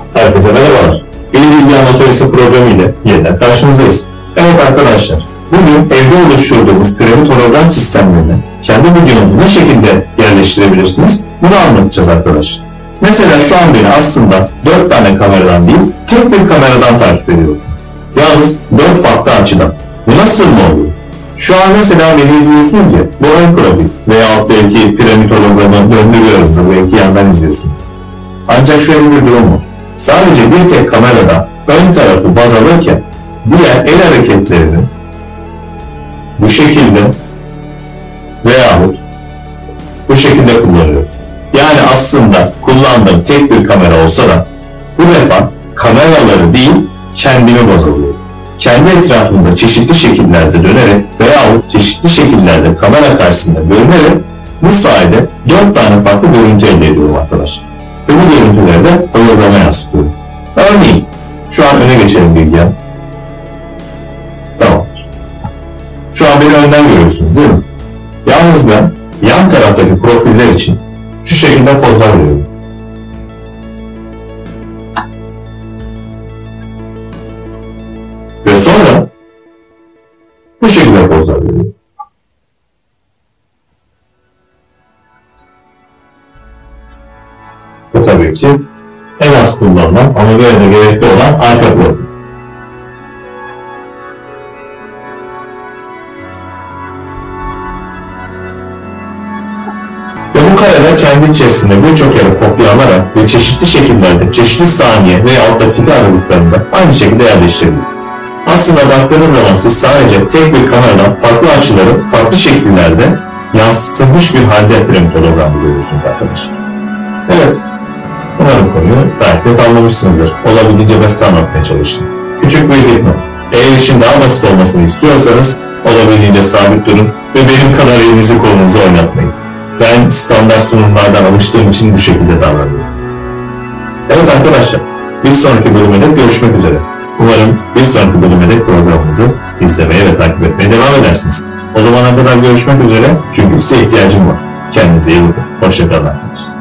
Herkese merhabalar. Bilim Bilgi Atölyesi programı ile yeniden karşınızdayız. Evet arkadaşlar, bugün evde oluşturduğumuz piramit hologram sistemlerini kendi videonuzu ne şekilde yerleştirebilirsiniz bunu anlatacağız arkadaşlar. Mesela şu an beni aslında 4 tane kameradan değil, tek bir kameradan takip ediyorsunuz. Yalnız 4 farklı açıdan. Bu nasıl mı oluyor? Şu an mesela beni izliyorsunuz ya, bu ön profil veya belki piramit hologramı döndürüyorum da belki yandan izliyorsunuz. Ancak şöyle bir durum var. Sadece bir tek kamerada ön tarafı baz alırken diğer el hareketlerini bu şekilde veyahut bu şekilde kullanıyorum. Yani aslında kullandığım tek bir kamera olsa da bu defa kameraları değil kendimi baz alıyorum. Kendi etrafında çeşitli şekillerde dönerek veyahut çeşitli şekillerde kamera karşısında görünerek bu sayede 4 tane farklı görüntü elde ediyorum arkadaşlar. Ve bu görüntüleri de holograma yansıtıyorum. Örneğin, şu an öne geçelim Bilgehan. Tamam. Şu an beni önden görüyorsunuz değil mi? Yalnız ben yan taraftaki profiller için şu şekilde pozlar veriyorum. Ve sonra bu şekilde pozlar veriyorum. Bu tabii ki en az kullanılan ama böyle de gerekli olan arka profil. Ve bu karede kendi içerisinde birçok yere kopyalarak ve çeşitli şekillerde, çeşitli saniye veya dakika aralıklarında aynı şekilde yerleştiriliyor. Aslında baktığınız zaman siz sadece tek bir kameradan farklı açıları farklı şekillerde yansıtılmış bir halde piramit hologramı görüyorsunuz arkadaşlar. Evet. Umarım konuyu gayet net anlamışsınızdır. Olabildiğince basit anlatmaya çalıştım. Küçük bir dipnot. Eğer işin daha basit olmasını istiyorsanız olabildiğince sabit durun ve benim kadar elinizi kolunuzu oynatmayın. Ben standart sunumlardan alıştığım için bu şekilde davranıyorum. Evet arkadaşlar, bir sonraki bölümde görüşmek üzere. Umarım bir sonraki bölümde programımızı izlemeye ve takip etmeye devam edersiniz. O zamana kadar görüşmek üzere çünkü size ihtiyacım var. Kendinize iyi bakın. Hoşça kalın arkadaşlar.